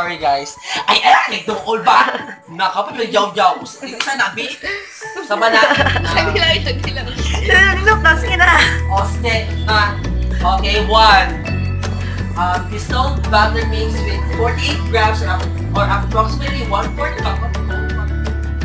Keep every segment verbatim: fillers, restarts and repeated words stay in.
Sorry guys. Ay, ay, dool ba? Nakapag-yaw-yaw. Isa na, bi. Sama na. Tagdilaw, tagdilaw. Look, na, sige na. O, sige. Ah, okay, one. Um, distilled batter mix with forty-eight grams or, or approximately one-fourth cup of cold water.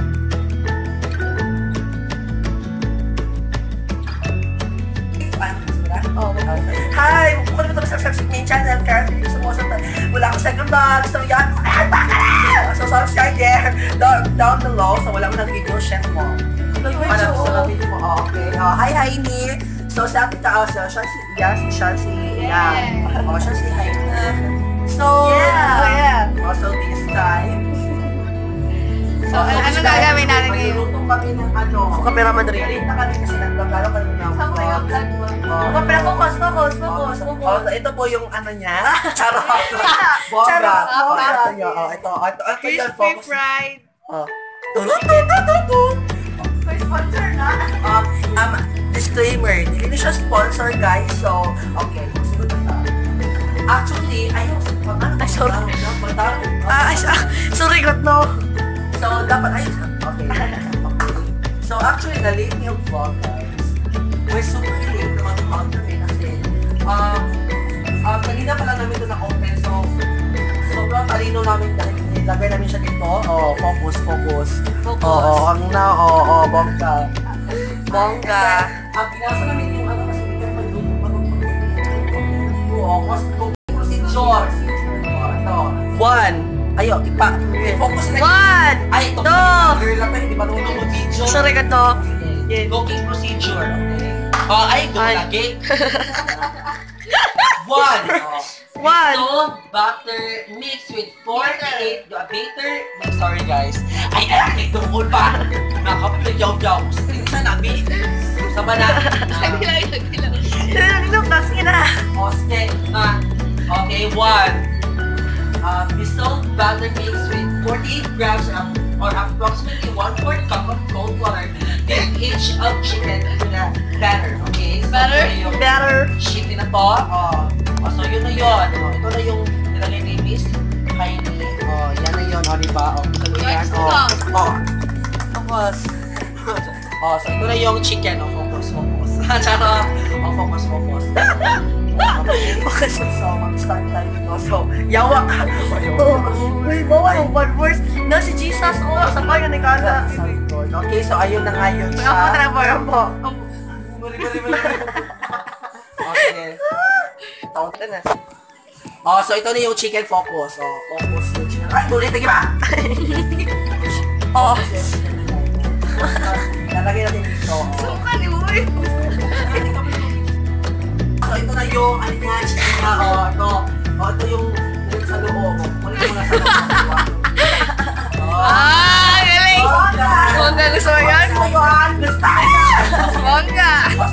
Oh, hi! Kung ano ito sa subscribe main channel, kaya hindi ko sumusunod. Wala akong second bag, gusto mo yan? Ay, baka na! So, subscribe there, down, down below. So, wala ko ng video, share mo. Ano gusto na video mo? Oh, okay. Oh, hi, hi, ni. So, sa ating ka, so, siya si, yeah, si siya si, yeah. Oh, siya si hi. So, yeah. Oh, so, this time. So, ano gagawin natin ngayon? Magluluto kami ng ano. Cameraman rin. Na kami kasi nagbagalo kami ng vlog. Oh, pero focus, focus, focus, focus. Ito po yung ano niya. Charot. Bongga. Ito yun. Ito, ito. Crispy fried. Oh. Tututututut. May sponsor na. Um, disclaimer. Hindi na siya sponsor, guys. So, okay. Sunod na. Actually, ayaw. Ay, sorry. Ah, sorry, God, no. So, dapat ayos na. Okay. Okay. So, actually, the late meal vlog, guys, we're super late naman vlog kami kasi um, um, kanina pala namin ito na-open. So, sobrang talino namin dahil nilagay namin siya dito. Oh, focus, focus. Focus. Oo, oh, ang na, oo, oh, oh, bongga. Bongga. Ang pinasa namin yung ano kasi hindi kami magluto magluto. Oo, cooking procedure. Ito. One. Ayo, ipa. Focus na. One! Ay, ito. Two! Girl lang pa, hindi marunong mag-video. Sorry ka to. Okay. Cooking procedure. Okay. Oh, ay, go lagi. One. Oh. One. Distilled batter mixed with forty-eight. Yung batter. Sorry guys. Ay, ay, dool ba? Nakapag-yaw-yaw. Isa na, bi. Sama na. Tagdilaw, tagdilaw. Look, na, sige na. O, sige. Ah, okay, one. Um, distilled batter mixed with forty-eight grams or, or approximately one-fourth cup of cold water. Dip each of chicken into the batter. Okay? So, Batter? ito yung Better. chicken na to. Oh, oh, so, yun na yun. Oh, ito na yung nilagay ni Miss Heidi. Oh, yan na yun. Oh, diba? Oh, ito na yan. Oh, oh. Focus. Oh, so ito na yung chicken. Oh, focus, focus. Tsaka, oh, focus, focus. Okay, so mag-start tayo dito. So, yawa ka. Uy, bawa yung bad words. Na si Jesus, oh, sa kanya ni Kala. Okay, so ayun na nga yun siya. Ako na po, ako po. Bali, bali, bali. Okay. Taon na. Oh, so ito na yung chicken focus. Oh, focus yung chicken. Ay, ulit, lagi ba? Oh. Lalagay natin dito. Suka ni Uy. So, ito na yung, ano niya, chicken niya, o, oh, ito, o, oh, ito yung, yung sa loob, kunin mo na sa loob. Ah, galing. Bongga, gusto mo yan? Gusto mo yan? Bongga.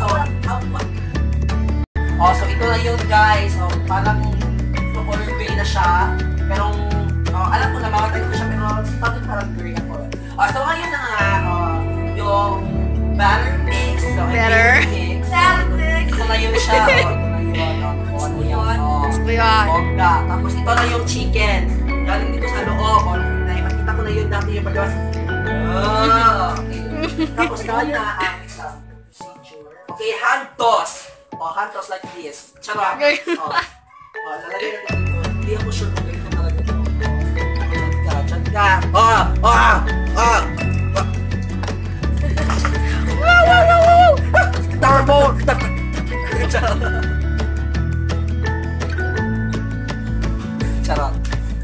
O, so, ito na yun, guys, o, parang, color gray na siya, pero, oh, alam ko na, mga tayo ko siya, pero, parang parang gray ako. O, so, ngayon na nga, o, yung, batter mix, so, Batter. mix, ito na yun siya, o, ito na yun, o, ano yun, o, Gusto mo yan? bongga. Tapos ito na yung chicken, galing dito sa loob, o, nakikita ko na yun dati yung pagkakas, oh, okay. Tapos ito na ang isang procedure. Okay, hand toss, o, hand toss like this, charot, o, o, lalagay natin dito, hindi ako sure kung ganito talaga ito, o, dyan ka, dyan ka, o, o, o, wow, wow, wow, wow, turbo, turbo. Charot.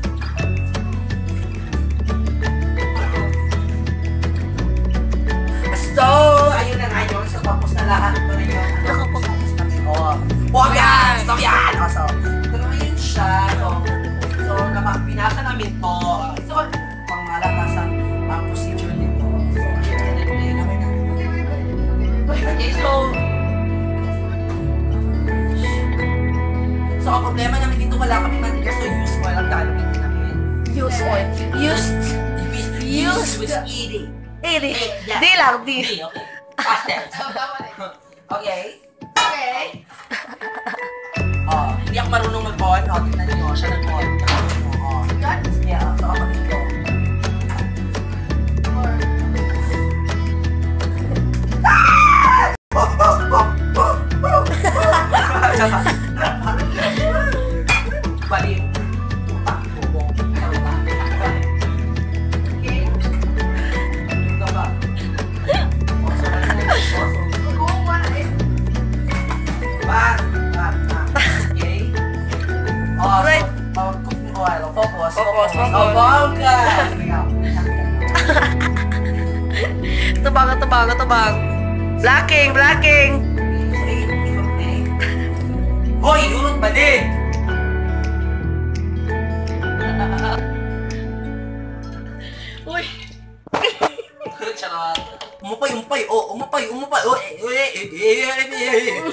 So, ayun na nga yun. So, tapos na lahat. Ito na yun. Nakapapos na yun. Oh, oh, yan! Stop yan! Oh, so, ito na yun siya. So, so pinasa namin to. Ito, pang malakasan ang procedure dito. So, ayun na yun. Okay, so, so, ang problema namin dito, wala kami mantika, so use oil ang gagawin namin. Use oil. Used. Use with eating. Eating. Di lang, di. Di, okay. Past tense. Okay? Okay. Oh, hindi ako marunong mag-on. O, tignan nyo, siya nag-on. Oh, Yan. Focus. Focus, focus. Oh, bongga! Tubang, tubang, tubang. Blocking, blocking. Hoy, urot ba din? Uy. Charot. Umupay, umupay, oh, umupay, umupay, oh, eh, eh, eh, eh, eh, eh.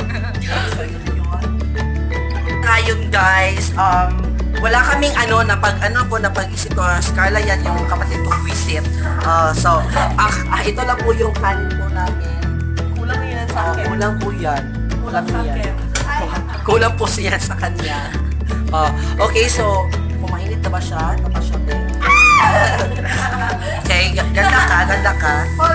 Ngayon guys, um, wala kaming ano, napag, ano ko, napag-isip ko, Scarla, yan yung kapatid kong visit. Uh, so, ah, ah, ito lang po yung kanin po namin. Kulang yun sa Uh, akin. kulang po yan. Kulang sa yan. akin. Kulang po siya sa kanya. Uh, okay, so, pumainit na ba siya? Na ba siya, Ben? Okay, g- ganda ka, ganda ka.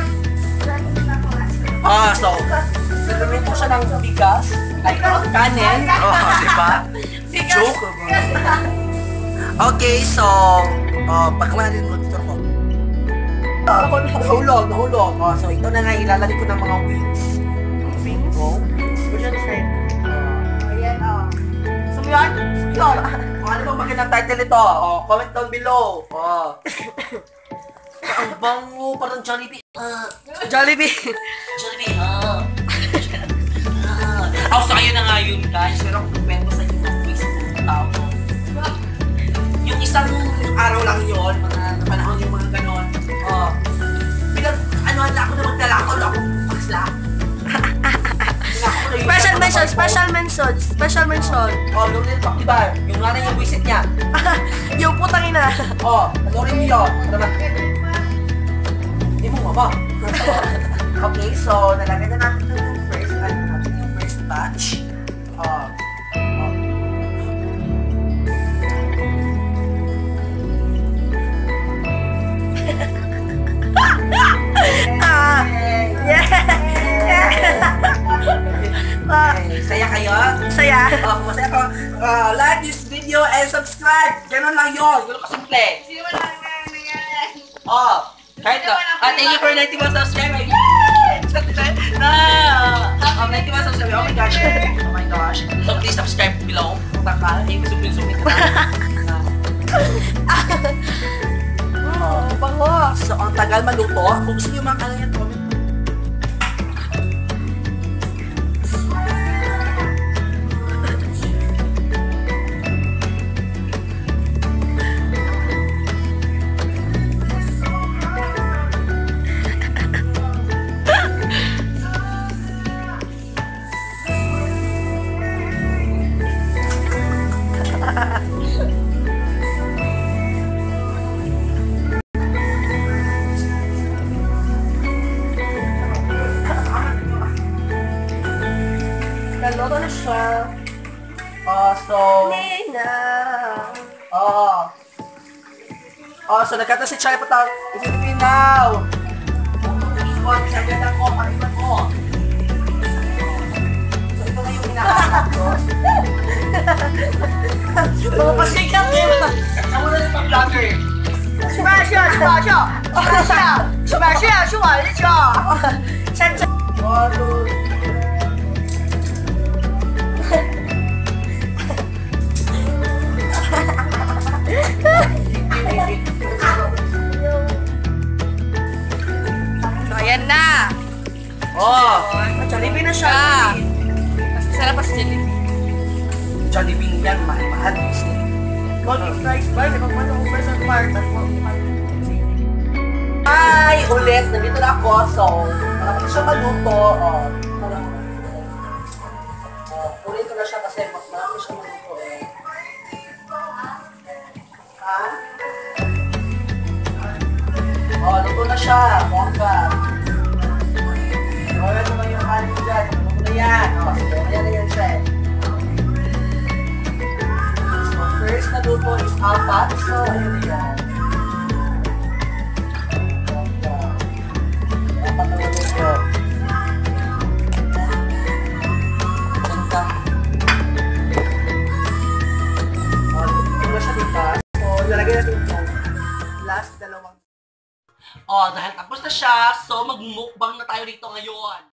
Ah, so, nagluto siya ng bigas, ay kanin, oh, di ba? Joke. Okay, so, oh, pagkamanin mo dito ko. Nahulog, nahulog. Oh, so, ito na nga, ilalagay ko ng mga wings. Wings? Oh. Which one's right? Ayan, oh. Sumyan? Sumyan. Kung ano bang magandang title ito? Oh, comment down below. Oh. Ang bango, parang Jollibee. Ah, Jollibee. Jollibee, ah. Ah. Oh, so ayun na nga yun, guys. Pero kung kwento sa inyo ng Facebook tao ko. Yung isang araw lang yun, mga panahon yung mga ganon. Oh. Bilang, ano, ala ako na magdalakol ako. Paksla. Special mention, special mention, special mention. Oh, nung nil pak, diba? Yung nga na yung visit niya. Yung putang ina. Oh, panoorin mo yun. Diba? Hindi mo mama. Okay, so, nalagay na natin ito yung first, ano natin, yung first batch. Oh. Oh. Ah. Yeah. Ah, Okay, saya kayo? saya. Oh, kung masaya ko, uh, like this video and subscribe. Ganun lang yun. Ganun kasimple. Oh, kahit ka. Ah, thank you for ninety-one subscribers. Yay! Na! Um, ninety-one subscribers. Oh my gosh. Oh my gosh. So please subscribe below. Punta ka. Hey, sumil-sumil ka na. Oh, bango. So, ang tagal maluto. Kung gusto nyo makala yan, comment. Naluto na siya. Oh, so... Nina. Oh. Oh, so nagkata si Chai Patang. Isipin now. Iwan, sa ganda ko, pag-iwan mo. So ito na yung hinahanap ko. Mga pasikat kayo. Ako na yung pag-vlogger. 是吧？是啊，是吧？是啊，是吧？是啊，是吧？是啊，是我的是啊。山珍。 One, two, So, ayan na. oh, Jollibee na siya. Mas sarap pa sa Jollibee. Jollibee yan, mahal-mahal. Golden fries ba? Di ba kung ano first and part? Hi! Ulit, nandito na ako. So, marami siya maluto. Oh, oh, ulit ko na siya kasi marami siya maluto eh. Ha? Oh, luto na siya. Bongga. Oh, ito na yung kanin dyan. Luto na yan. Oh, sige, ayan na yan siya eh. So, first na luto is apat. So, ayun na yan. Bongga. Apat na luto. Bongga. Oh, luto na siya dito. So, lalagay natin ito. Last dalawang. Oh, dahil tapos na siya, so mag-mukbang na tayo dito ngayon.